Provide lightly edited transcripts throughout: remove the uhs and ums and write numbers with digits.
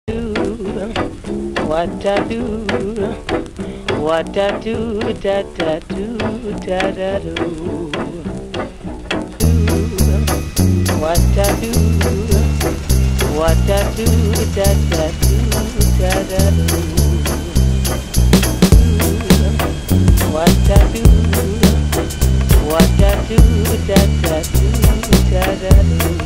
What I do, what I do, da da do, da da do. What I do, what I do, da da do, da da do. What I do, what I do, da da do, da da do.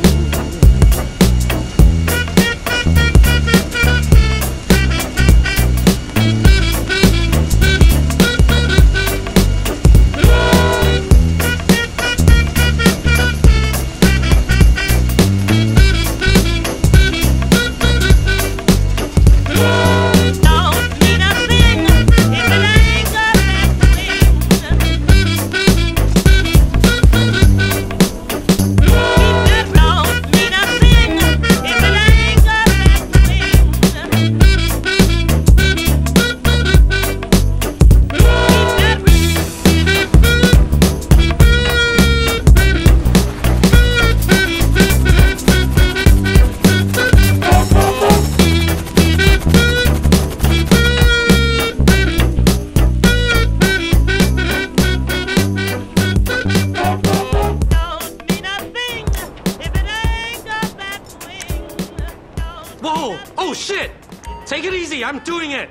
Whoa! Oh, shit! Take it easy, I'm doing it!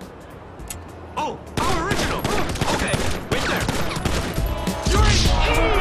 Oh, our original! Okay, wait there. You're in!